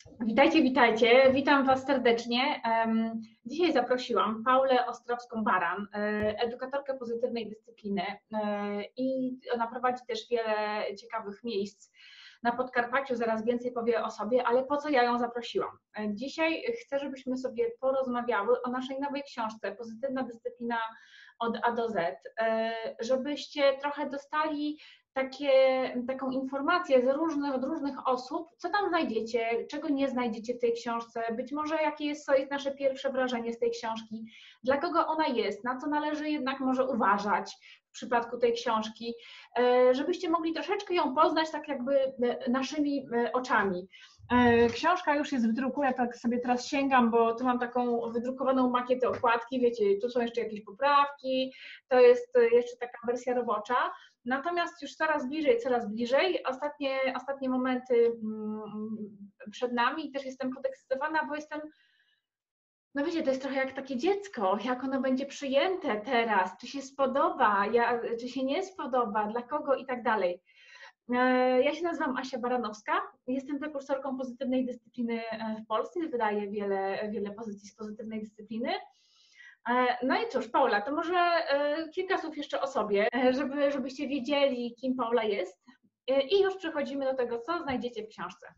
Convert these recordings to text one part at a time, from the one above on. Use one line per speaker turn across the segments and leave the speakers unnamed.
Witajcie, witajcie. Witam Was serdecznie. Dzisiaj zaprosiłam Paulę Ostrowską-Baran, edukatorkę pozytywnej dyscypliny i ona prowadzi też wiele ciekawych miejsc na Podkarpaciu, zaraz więcej powie o sobie, ale po co ja ją zaprosiłam? Dzisiaj chcę, żebyśmy sobie porozmawiały o naszej nowej książce Pozytywna dyscyplina od A do Z, żebyście trochę dostali taką informację od różnych osób, co tam znajdziecie, czego nie znajdziecie w tej książce, być może jakie jest nasze pierwsze wrażenie z tej książki, dla kogo ona jest, na co należy jednak może uważać w przypadku tej książki, żebyście mogli troszeczkę ją poznać tak jakby naszymi oczami. Książka już jest w druku, ja tak sobie teraz sięgam, bo tu mam taką wydrukowaną makietę okładki, wiecie, tu są jeszcze jakieś poprawki, to jest jeszcze taka wersja robocza. Natomiast już coraz bliżej, ostatnie momenty przed nami i też jestem podekscytowana, bo no wiecie, to jest trochę jak takie dziecko, jak ono będzie przyjęte teraz, czy się spodoba, czy się nie spodoba, dla kogo i tak dalej. Ja się nazywam Asia Baranowska, jestem prekursorką pozytywnej dyscypliny w Polsce, wydaję wiele pozycji z pozytywnej dyscypliny. No i cóż, Paula, to może kilka słów jeszcze o sobie, żebyście wiedzieli, kim Paula jest. I już przechodzimy do tego, co znajdziecie w książce.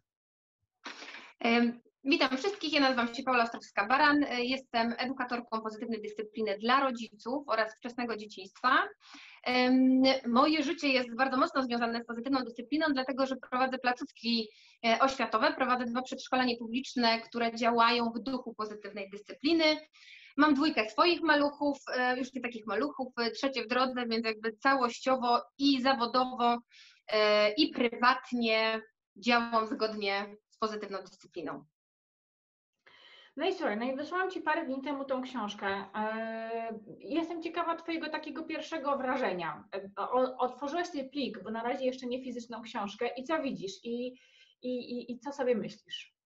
Witam wszystkich, ja nazywam się Paula Ostrowska-Baran, jestem edukatorką pozytywnej dyscypliny dla rodziców oraz wczesnego dzieciństwa. Moje życie jest bardzo mocno związane z pozytywną dyscypliną, dlatego że prowadzę placówki oświatowe, prowadzę 2 przedszkola niepubliczne, które działają w duchu pozytywnej dyscypliny. Mam 2 swoich maluchów, już nie takich maluchów, 3 w drodze, więc jakby całościowo i zawodowo i prywatnie działam zgodnie z pozytywną dyscypliną.
No i słuchaj, no i wysłałam Ci parę dni temu tą książkę. Jestem ciekawa Twojego takiego pierwszego wrażenia. Otworzyłeś ten plik, bo na razie jeszcze nie fizyczną książkę i co widzisz i co sobie myślisz?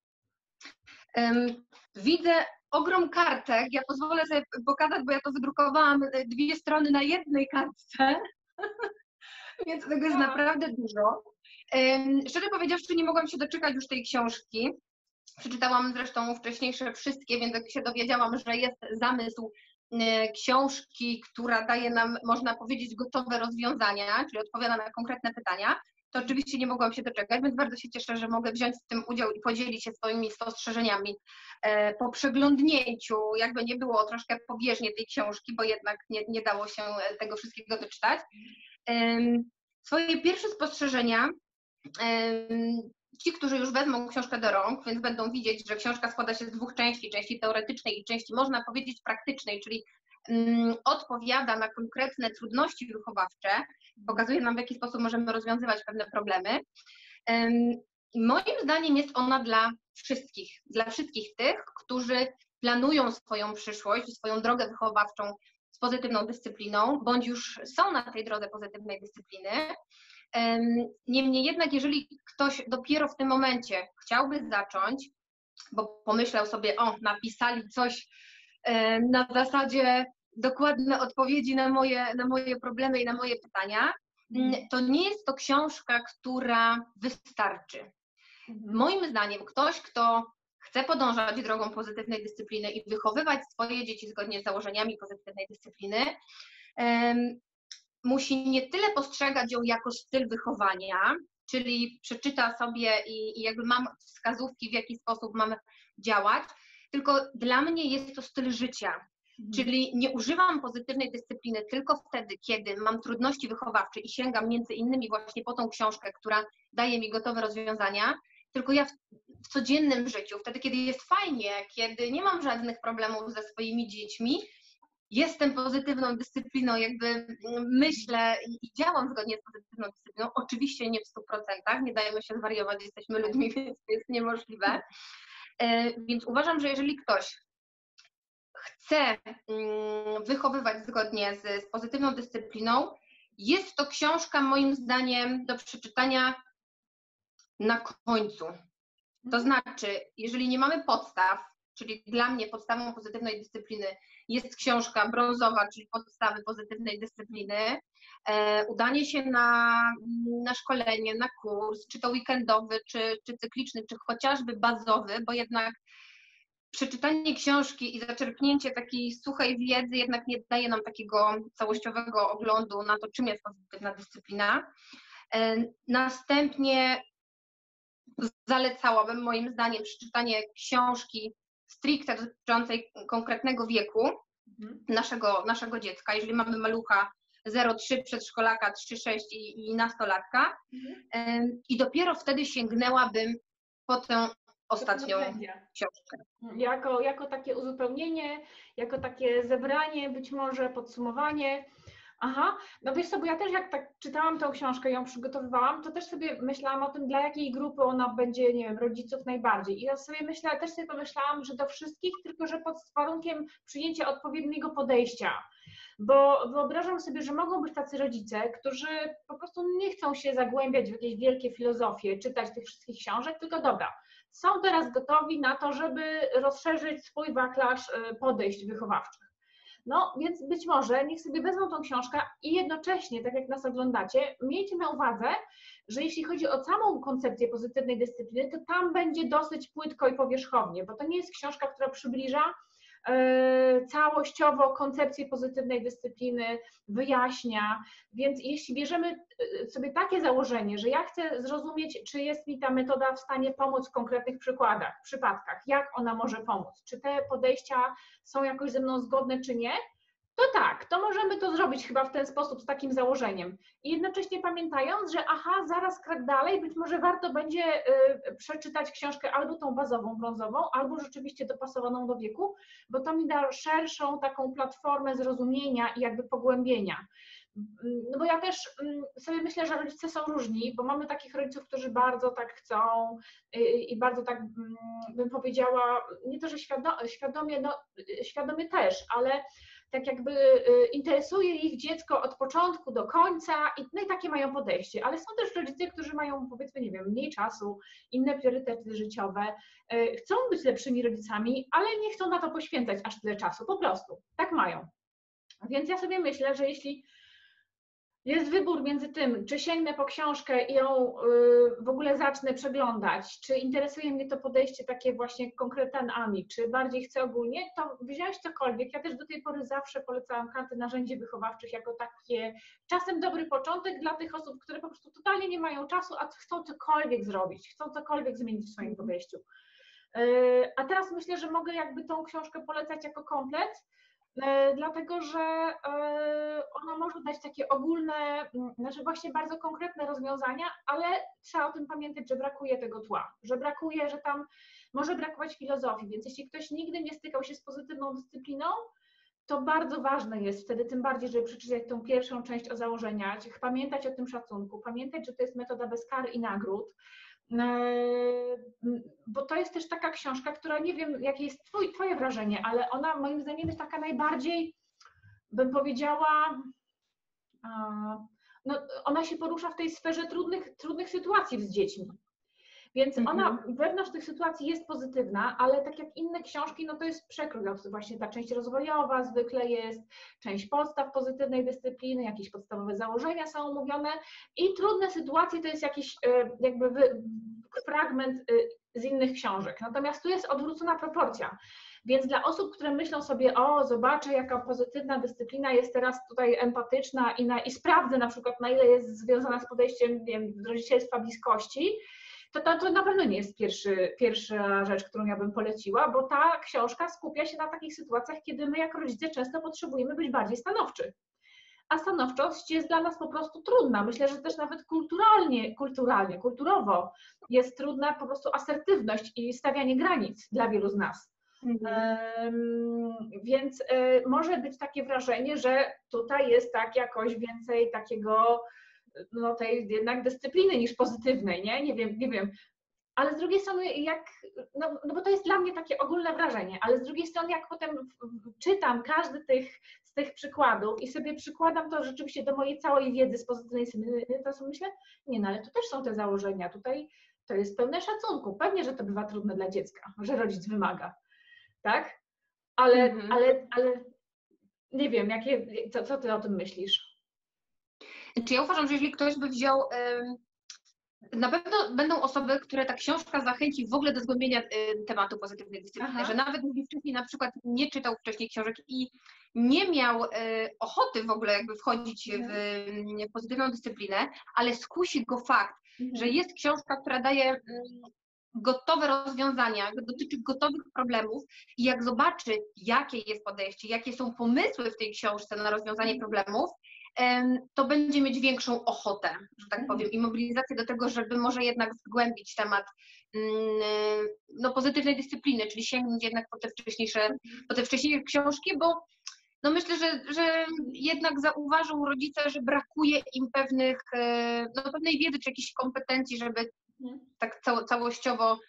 Widzę ogrom kartek. Ja pozwolę sobie pokazać, bo ja to wydrukowałam 2 strony na jednej kartce, więc tego jest naprawdę dużo. Szczerze powiedziawszy, nie mogłam się doczekać już tej książki. Przeczytałam zresztą wcześniejsze wszystkie, więc jak się dowiedziałam, że jest zamysł książki, która daje nam, można powiedzieć, gotowe rozwiązania, czyli odpowiada na konkretne pytania, to oczywiście nie mogłam się doczekać, więc bardzo się cieszę, że mogę wziąć w tym udział i podzielić się swoimi spostrzeżeniami po przeglądnięciu, jakby nie było troszkę pobieżnie tej książki, bo jednak nie dało się tego wszystkiego doczytać. Swoje pierwsze spostrzeżenia, ci, którzy już wezmą książkę do rąk, więc będą widzieć, że książka składa się z 2 części teoretycznej i części, można powiedzieć, praktycznej, czyli odpowiada na konkretne trudności wychowawcze, pokazuje nam, w jaki sposób możemy rozwiązywać pewne problemy. Moim zdaniem jest ona dla wszystkich tych, którzy planują swoją przyszłość, swoją drogę wychowawczą z pozytywną dyscypliną, bądź już są na tej drodze pozytywnej dyscypliny. Niemniej jednak, jeżeli ktoś dopiero w tym momencie chciałby zacząć, bo pomyślał sobie, napisali coś na zasadzie dokładne odpowiedzi na moje problemy i na moje pytania, to nie jest to książka, która wystarczy. Moim zdaniem ktoś, kto chce podążać drogą pozytywnej dyscypliny i wychowywać swoje dzieci zgodnie z założeniami pozytywnej dyscypliny, musi nie tyle postrzegać ją jako styl wychowania, czyli przeczyta sobie i jakby mam wskazówki, w jaki sposób mamy działać, tylko dla mnie jest to styl życia. Czyli nie używam pozytywnej dyscypliny tylko wtedy, kiedy mam trudności wychowawcze i sięgam między innymi właśnie po tą książkę, która daje mi gotowe rozwiązania, tylko ja w codziennym życiu, wtedy, kiedy jest fajnie, kiedy nie mam żadnych problemów ze swoimi dziećmi, jestem pozytywną dyscypliną, jakby myślę i działam zgodnie z pozytywną dyscypliną, oczywiście nie w 100%, nie dajemy się zwariować, jesteśmy ludźmi, więc to jest niemożliwe. Więc uważam, że jeżeli ktoś chce wychowywać zgodnie z pozytywną dyscypliną, jest to książka moim zdaniem do przeczytania na końcu. To znaczy, jeżeli nie mamy podstaw, czyli dla mnie podstawą pozytywnej dyscypliny jest książka brązowa, czyli podstawy pozytywnej dyscypliny, udanie się na szkolenie, na kurs, czy to weekendowy, czy cykliczny, czy chociażby bazowy, bo jednak przeczytanie książki i zaczerpnięcie takiej suchej wiedzy jednak nie daje nam takiego całościowego oglądu na to, czym jest pozytywna dyscyplina. Następnie zalecałabym moim zdaniem przeczytanie książki stricte dotyczącej konkretnego wieku naszego dziecka. Jeżeli mamy malucha 0,3, przedszkolaka 3,6 i nastolatka. I dopiero wtedy sięgnęłabym po tę ostatnią książkę.
Jako takie uzupełnienie, jako takie zebranie, być może podsumowanie. Aha, no wiesz co, bo ja też jak tak czytałam tę książkę, ją przygotowywałam, to też sobie myślałam o tym, dla jakiej grupy ona będzie, nie wiem, rodziców najbardziej. I ja sobie też sobie pomyślałam, że do wszystkich, tylko że pod warunkiem przyjęcia odpowiedniego podejścia. Bo wyobrażam sobie, że mogą być tacy rodzice, którzy po prostu nie chcą się zagłębiać w jakieś wielkie filozofie, czytać tych wszystkich książek, tylko dobra, są teraz gotowi na to, żeby rozszerzyć swój wachlarz podejść wychowawczych. No więc być może niech sobie wezmą tą książkę i jednocześnie, tak jak nas oglądacie, miejcie na uwadze, że jeśli chodzi o samą koncepcję pozytywnej dyscypliny, to tam będzie dosyć płytko i powierzchownie, bo to nie jest książka, która przybliża całościowo koncepcję pozytywnej dyscypliny, wyjaśnia, więc jeśli bierzemy sobie takie założenie, że ja chcę zrozumieć, czy jest mi ta metoda w stanie pomóc w konkretnych przypadkach, jak ona może pomóc, czy te podejścia są jakoś ze mną zgodne, czy nie, to tak, to możemy to zrobić chyba w ten sposób, z takim założeniem. I jednocześnie pamiętając, że zaraz krok dalej, być może warto będzie przeczytać książkę albo tą bazową, brązową, albo rzeczywiście dopasowaną do wieku, bo to mi da szerszą taką platformę zrozumienia i jakby pogłębienia. No bo ja też sobie myślę, że rodzice są różni, bo mamy takich rodziców, którzy bardzo tak chcą i bardzo tak bym powiedziała, nie to, że świadomie, no świadomie też, ale tak jakby interesuje ich dziecko od początku do końca no i takie mają podejście, ale są też rodzice, którzy mają, powiedzmy, nie wiem, mniej czasu, inne priorytety życiowe, chcą być lepszymi rodzicami, ale nie chcą na to poświęcać aż tyle czasu, po prostu, tak mają. Więc ja sobie myślę, że jeśli jest wybór między tym, czy sięgnę po książkę i ją w ogóle zacznę przeglądać, czy interesuje mnie to podejście takie właśnie konkretami, czy bardziej chcę ogólnie, to wziąć cokolwiek. Ja też do tej pory zawsze polecałam karty narzędzi wychowawczych jako takie czasem dobry początek dla tych osób, które po prostu totalnie nie mają czasu, a chcą cokolwiek zrobić, chcą cokolwiek zmienić w swoim podejściu. A teraz myślę, że mogę jakby tą książkę polecać jako komplet, dlatego że ona może dać takie ogólne, znaczy właśnie bardzo konkretne rozwiązania, ale trzeba o tym pamiętać, że brakuje tego tła, że tam może brakować filozofii, więc jeśli ktoś nigdy nie stykał się z pozytywną dyscypliną, to bardzo ważne jest wtedy tym bardziej, żeby przeczytać tą pierwszą część o założeniach, pamiętać o tym szacunku, pamiętać, że to jest metoda bez kar i nagród, bo to jest też taka książka, która, nie wiem, jakie jest twoje wrażenie, ale ona moim zdaniem jest taka najbardziej, bym powiedziała, no, ona się porusza w tej sferze trudnych sytuacji z dziećmi. Więc ona wewnątrz tych sytuacji jest pozytywna, ale tak jak inne książki, no to jest przekrój. Właśnie ta część rozwojowa zwykle jest, część podstaw pozytywnej dyscypliny, jakieś podstawowe założenia są omówione i trudne sytuacje to jest jakiś jakby fragment z innych książek. Natomiast tu jest odwrócona proporcja. Więc dla osób, które myślą sobie, zobaczę, jaka pozytywna dyscyplina jest teraz tutaj empatyczna i sprawdzę na przykład, na ile jest związana z podejściem, nie wiem, rodzicielstwa, bliskości, to na pewno nie jest pierwsza rzecz, którą ja bym poleciła, bo ta książka skupia się na takich sytuacjach, kiedy my jako rodzice często potrzebujemy być bardziej stanowczy. A stanowczość jest dla nas po prostu trudna. Myślę, że też nawet kulturowo jest trudna po prostu asertywność i stawianie granic dla wielu z nas. Więc może być takie wrażenie, że tutaj jest tak jakoś więcej takiego, no tej jednak dyscypliny niż pozytywnej, nie? Nie wiem. Ale z drugiej strony, no bo to jest dla mnie takie ogólne wrażenie, ale z drugiej strony, jak potem czytam każdy z tych przykładów i sobie przykładam to rzeczywiście do mojej całej wiedzy z pozytywnej dyscypliny, to sobie myślę, nie, ale to też są te założenia, tutaj to jest pełne szacunku. Pewnie, że to bywa trudne dla dziecka, że rodzic wymaga. tak? Ale nie wiem, co ty o tym myślisz?
Czy ja uważam, że jeżeli ktoś by wziął, na pewno będą osoby, które ta książka zachęci w ogóle do zgłębienia tematu pozytywnej dyscypliny, że nawet jeśli wcześniej na przykład nie czytał wcześniej książek i nie miał ochoty w ogóle jakby wchodzić w pozytywną dyscyplinę, ale skusi go fakt, że jest książka, która daje gotowe rozwiązania, dotyczy gotowych problemów i jak zobaczy, jakie jest podejście, jakie są pomysły w tej książce na rozwiązanie problemów, to będzie mieć większą ochotę, że tak powiem, i mobilizację do tego, żeby może jednak zgłębić temat pozytywnej dyscypliny, czyli sięgnąć jednak po te wcześniejsze książki, bo no myślę, że jednak zauważą rodzice, że brakuje im pewnej wiedzy czy jakichś kompetencji, żeby tak całościowo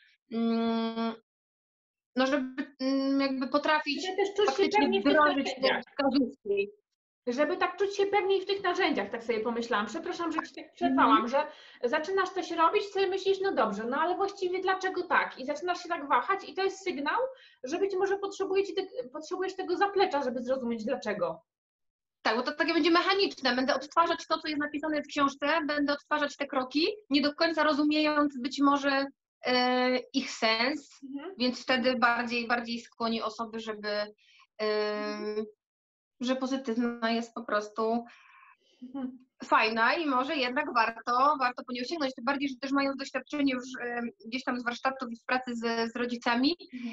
żeby jakby potrafić faktycznie wdrożyć te wskazówki.
Żeby tak czuć się pewniej w tych narzędziach, tak sobie pomyślałam. Przepraszam, że ci tak przerwałam, że zaczynasz coś robić, sobie myślisz, no dobrze, no ale właściwie dlaczego tak? I zaczynasz się tak wahać i to jest sygnał, że być może potrzebujesz tego zaplecza, żeby zrozumieć dlaczego.
Tak, bo to takie będzie mechaniczne. Będę odtwarzać to, co jest napisane w książce, będę odtwarzać te kroki, nie do końca rozumiejąc być może ich sens, więc wtedy bardziej skłoni osoby, że pozytywna jest po prostu fajna i może jednak warto po nią sięgnąć. Tym bardziej, że też mając doświadczenie już gdzieś tam z warsztatów i z pracy z rodzicami,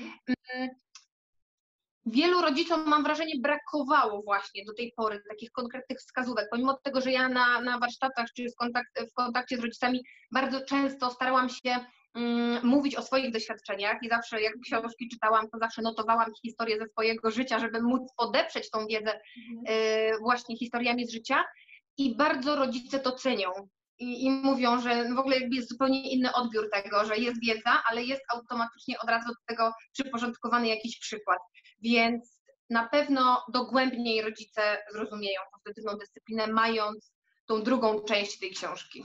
wielu rodzicom, mam wrażenie, brakowało właśnie do tej pory takich konkretnych wskazówek. Pomimo tego, że ja na warsztatach czy w kontakcie z rodzicami bardzo często starałam się mówić o swoich doświadczeniach i zawsze jak książki czytałam, to zawsze notowałam historię ze swojego życia, żeby móc podeprzeć tą wiedzę właśnie historiami z życia i bardzo rodzice to cenią i mówią, że w ogóle jakby jest zupełnie inny odbiór tego, że jest wiedza, ale jest automatycznie od razu do tego przyporządkowany jakiś przykład, więc na pewno dogłębniej rodzice zrozumieją pozytywną dyscyplinę, mając tą drugą część tej książki.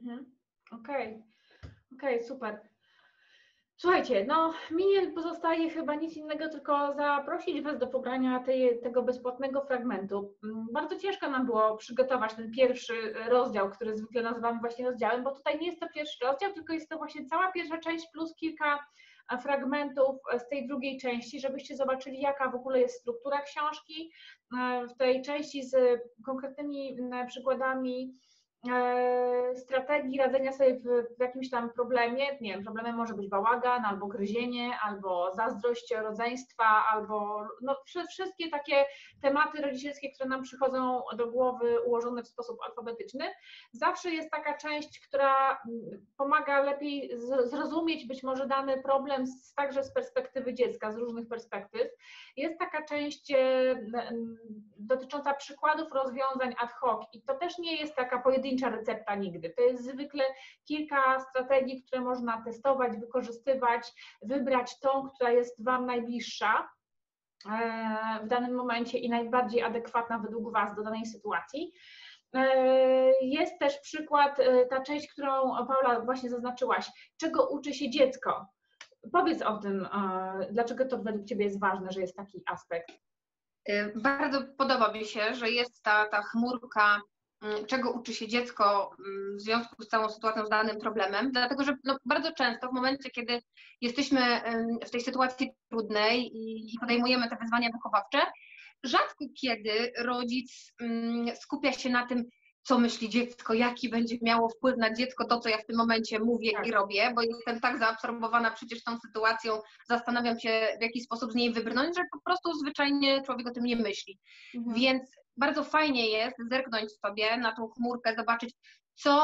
Okej, super. Słuchajcie, no mi nie pozostaje chyba nic innego, tylko zaprosić Was do pobrania tego bezpłatnego fragmentu. Bardzo ciężko nam było przygotować ten pierwszy rozdział, który zwykle nazywamy właśnie rozdziałem, bo tutaj nie jest to pierwszy rozdział, tylko jest to właśnie cała pierwsza część plus kilka fragmentów z tej drugiej części, żebyście zobaczyli, jaka w ogóle jest struktura książki. W tej części z konkretnymi przykładami strategii radzenia sobie w jakimś tam problemie, nie wiem, problemem może być bałagan, albo gryzienie, albo zazdrość rodzeństwa, albo no, wszystkie takie tematy rodzicielskie, które nam przychodzą do głowy ułożone w sposób alfabetyczny. Zawsze jest taka część, która pomaga lepiej zrozumieć być może dany problem także z perspektywy dziecka, z różnych perspektyw. Jest taka część dotycząca przykładów rozwiązań ad hoc i to też nie jest taka pojedyncza recepta nigdy. To jest zwykle kilka strategii, które można testować, wykorzystywać, wybrać tą, która jest Wam najbliższa w danym momencie i najbardziej adekwatna według Was do danej sytuacji. Jest też przykład, ta część, którą Paula właśnie zaznaczyłaś, czego uczy się dziecko. Powiedz o tym, dlaczego to według Ciebie jest ważne, że jest taki aspekt.
Bardzo podoba mi się, że jest ta chmurka, czego uczy się dziecko w związku z całą sytuacją, z danym problemem, dlatego że bardzo często w momencie, kiedy jesteśmy w tej sytuacji trudnej i podejmujemy te wyzwania wychowawcze, rzadko kiedy rodzic skupia się na tym, co myśli dziecko, jaki będzie miało wpływ na dziecko to, co ja w tym momencie mówię i robię, bo jestem tak zaabsorbowana przecież tą sytuacją, zastanawiam się, w jaki sposób z niej wybrnąć, że po prostu zwyczajnie człowiek o tym nie myśli. Więc bardzo fajnie jest zerknąć sobie na tą chmurkę, zobaczyć, co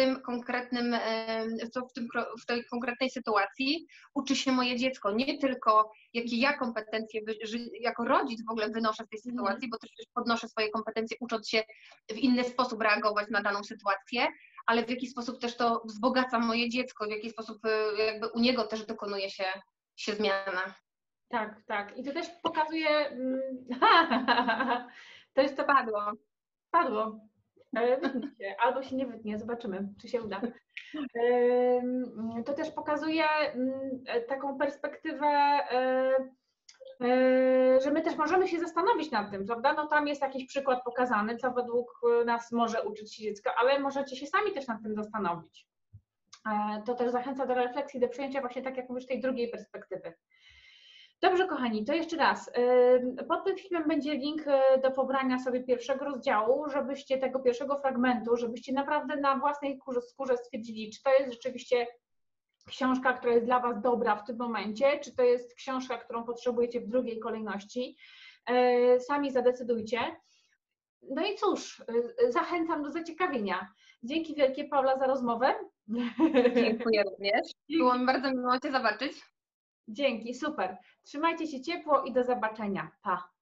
w tej konkretnej sytuacji uczy się moje dziecko. Nie tylko jakie ja kompetencje jako rodzic w ogóle wynoszę z tej sytuacji, bo też podnoszę swoje kompetencje, ucząc się w inny sposób reagować na daną sytuację, ale w jaki sposób też to wzbogaca moje dziecko, w jaki sposób jakby u niego też dokonuje się zmiana.
Tak. I to też pokazuje... To jest to padło. Wytnie się, albo się nie wytnie, zobaczymy, czy się uda. To też pokazuje taką perspektywę że my też możemy się zastanowić nad tym, prawda? No tam jest jakiś przykład pokazany, co według nas może uczyć się dziecko, ale możecie się sami też nad tym zastanowić. To też zachęca do refleksji, do przyjęcia właśnie, tak jak mówisz, tej drugiej perspektywy. Dobrze, kochani, to jeszcze raz. Pod tym filmem będzie link do pobrania sobie pierwszego rozdziału, żebyście tego pierwszego fragmentu, żebyście naprawdę na własnej skórze stwierdzili, czy to jest rzeczywiście książka, która jest dla Was dobra w tym momencie, czy to jest książka, którą potrzebujecie w drugiej kolejności. Sami zadecydujcie. No i cóż, zachęcam do zaciekawienia. Dzięki wielkie, Paula, za rozmowę.
Dziękuję również. Było mi bardzo miło Cię zobaczyć.
Dzięki, super. Trzymajcie się ciepło i do zobaczenia. Pa!